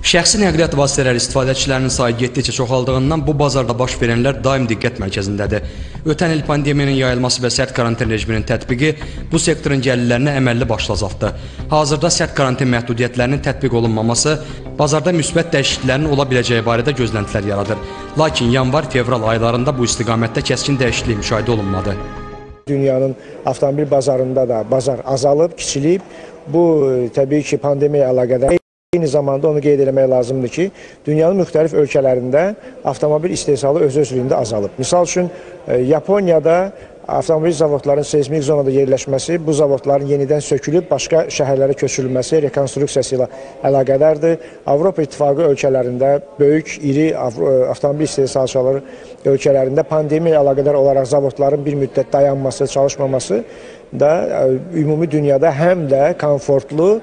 Şəxsi nəqliyyat vasitələri istifadəçilərinin sayı getdikcə çoxaldığından bu bazarda baş verənlər daim diqqət mərkəzindədir. Ötən il pandemiyanın yayılması və sərt karantin rejiminin tətbiqi bu sektorun gəlirlərinə əməlli başlı azaltdı. Hazırda sərt karantin məhdudiyyətlərinin tətbiq olunmaması bazarda müsbət dəyişikliklərin ola biləcəyi barədə gözləntilər yaradır. Lakin yanvar-fevral aylarında bu istiqamətdə kəskin dəyişiklik müşahidə olunmadı. Dünyanın avtomobil bazarında da bazar azalıb, kiçilib. Bu təbii ki, pandemiya əlaqədar. Eyni zamanda onu qeyd etmək lazımdır ki, dünyanın müxtəlif ölkələrində avtomobil istehsalı öz-özlüyündə azalıb. Misal üçün, Yaponiyada avtomobil zavodlarının seismik zonada yerləşməsi, bu zavodların yenidən sökülüb, başqa şəhərlərə köçürülməsi, rekonstruksiyası ilə əlaqədardır. Avropa İttifaqı ölkələrində, böyük, iri avtomobil istehsalçıları ölkələrində pandemiya əlaqədar olaraq zavodların bir müddət dayanması, çalışmaması da ümumi dünyada həm də komfortlu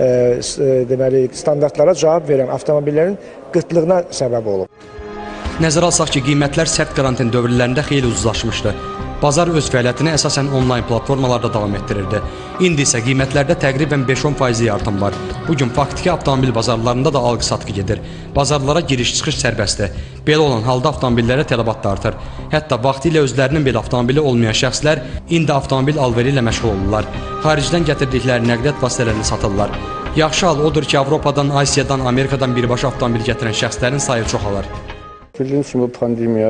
standartlara cavab verən avtomobillərin qıtlığına səbəb olub. Nəzərə alsaq ki, qiymətlər sərt karantin dövrlərində xeyli ucuzlaşmışdı. Bazar öz fəaliyyətini əsasən onlayn platformalarda davam etdirirdi. İndi isə qiymətlərdə təqribən 5-10% artım var. Bugün faktiki avtomobil bazarlarında da alqı-satqı gedir. Bazarlara giriş-çıxış sərbəstdir. Belə olan halda avtomobillərə tələbat da artır. Hətta vaxtilə özlərinin belə avtomobili olmayan şəxslər indi avtomobil alveri ilə məşğul olurlar. Xaricdən gətirdikləri nəqliyyat vasitələrini satırlar. Yaxşı hal odur ki, Avropadan, Asiyadan, Amerikadan birbaşa avtomobil gətirən şəxslərin sayı çoxalır. Bildiyiniz kimi, pandemiya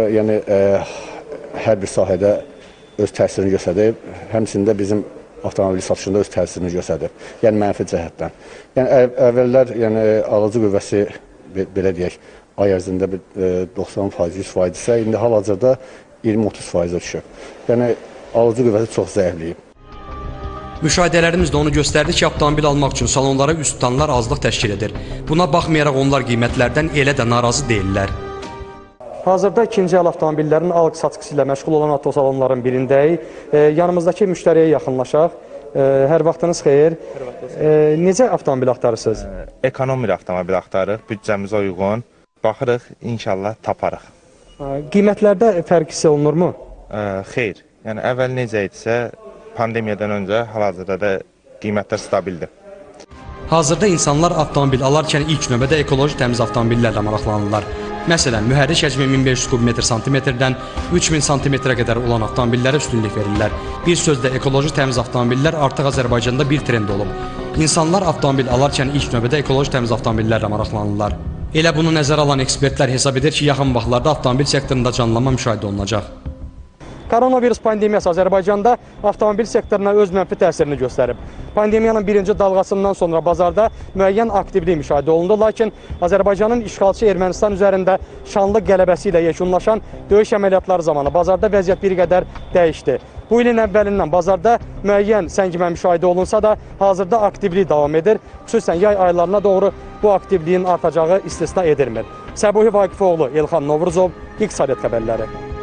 hər bir sahədə öz təsirini göstərib, həmçində bizim avtomobil satışında öz təsirini göstərib, yəni mənfi cəhətdən. Yəni əvvəllər alıcı qüvvəsi, belə deyək, ay ərzində 90%, 100% isə, indi hal-hazırda 20-30%-ə düşüb. Yəni alıcı qüvvəsi çox zəifləyib. Müşahidələrimiz də onu göstərdi ki, avtomobil almaq üçün salonlara üst tutanlar azlıq təşkil edir. Buna baxmayaraq onlar qiymətlərdən elə də narazı deyirlər. Hazırda ikinci əl avtomobillərin alqı-satqısı ilə məşğul olan avtosalonların birindəyik. Yanımızdakı müştəriyə yaxınlaşaq. Hər vaxtınız xeyir. Necə avtomobil axtarırsınız? Ekonomi avtomobil axtarırıq, büdcəmizə uyğun. Baxırıq, inşallah taparıq. Qiymətlərdə fərq hiss olunurmu? Xeyr. Yəni əvvəl necə idisə, pandemiyadan öncə hal-hazırda da qiymətlər stabildir. Hazırda insanlar avtomobil alarkən ilk növbədə ekoloji təmiz avtomobillərlə maraqlanırlar. Məsələn, mühərrik həcmi 1500 kub-metr/sm-dən 3000 sm-ə qədər olan avtomobillərə üstünlük verirlər. Bir sözlə, ekoloji təmiz avtomobillər artıq Azərbaycanda bir trend olub. İnsanlar avtomobil alarkən ilk növbədə ekoloji təmiz avtomobillərlə maraqlanırlar. Elə bunu nəzərə alan ekspertlər hesab edir ki, yaxın vaxtlarda avtomobil sektorunda canlanma müşahidə olunacaq. Koronavirus pandemiyası Azərbaycanda avtomobil sektoruna öz mənfi təsirini göstərib. Pandemiyanın birinci dalğasından sonra bazarda müəyyən aktivlik müşahidə olundu, lakin Azərbaycanın işğalçı Ermənistan üzərində şanlı qələbəsi ilə yekunlaşan döyüş əməliyyatları zamanı bazarda vəziyyət bir qədər dəyişdi. Bu ilin əvvəlindən bazarda müəyyən səngimə müşahidə olunsa da, hazırda aktivlik davam edir. Xüsusən yay aylarına doğru bu aktivliyin artacağı istisna edilmir. Səbuhi Vaqifoğlu, Elxan Novruzov, İqtisadiyyat xəbərləri.